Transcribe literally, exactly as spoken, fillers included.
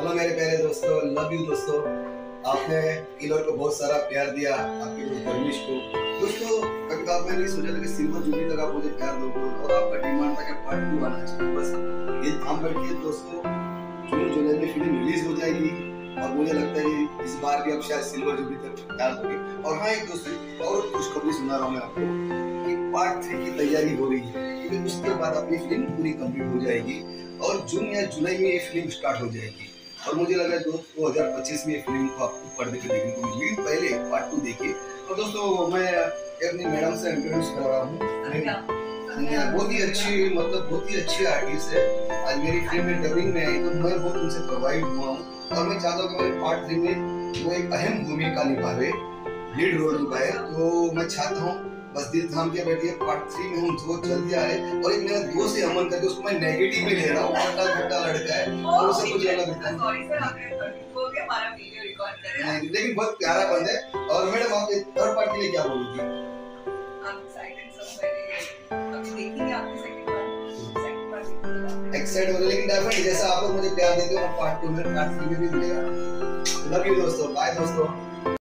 Hello मेरे प्यारे दोस्तों, लव यू दोस्तों। आपने किलर को बहुत सारा प्यार दिया, आपके दोस्त धर्मेश को। दोस्तों कभी आपने नहीं सोचा था कि सिल्वर जुबली तक आप मुझे प्यार दोगे और आपका डिमांड था कि पार्ट टू आना चाहिए। बस ये थाम करके दोस्तों, जून जुलाई में फिल्म रिलीज हो जाएगी और मुझे लगता है कि इस बार भी आप शायद सिल्वर जुबली तक प्यार दोगे। और हाँ, एक दोस्तों और खुशखबरी सुना रहा हूँ मैं आपको कि पार्ट थ्री की तैयारी हो रही है, क्योंकि उसके बाद अपनी फिल्म पूरी कंप्लीट हो जाएगी और जून या जुलाई में ये फिल्म स्टार्ट हो जाएगी। और मुझे लग रहा है दोस्तों दो हज़ार पच्चीस में ये फिल्म को आपको पर्दे पे देखने को मिलेगी। पहले पार्ट टू देखिए। और दोस्तों मैं अपनी मैडम से इंट्रोड्यूस कर रहा हूँ, बहुत ही अच्छी, मतलब बहुत ही अच्छी आर्टिस्ट है। आज मेरी फिल्म में डबिंग में आई तो मैं बहुत उनसे प्रभावित हुआ हूँ और मैं चाहता हूँ कि मेरे पार्ट थ्री में वो एक अहम भूमिका निभावे, लीड रोल निभाए। तो मैं चाहता हूँ बस दिल थाम के बैठिए, पार्ट थ्री में हम बहुत जल्दी आए। और एक मेरा दोस्त है अमन करके, उसको मैं नेगेटिव में ले रहा हूँ, छोटा छोटा लड़का है और उसे कुछ अलग लगता है। सॉरी सर, आपने वो भी हमारा वीडियो रिकॉर्ड कर रहा है, लेकिन बहुत प्यारा बंदा है। और मैडम आप थर्ड पार्ट के लिए क्या बोलोगी? I'm excited so very, अभी देखेंगे आपकी second part, second part excited हो रहे, लेकिन डेफिनेटली जैसा आप लोग मुझे प्यार देते हो, पार्ट टू में पार्ट थ्री में भी मिलेगा। लव यू दोस्तों, बाय दोस्तों।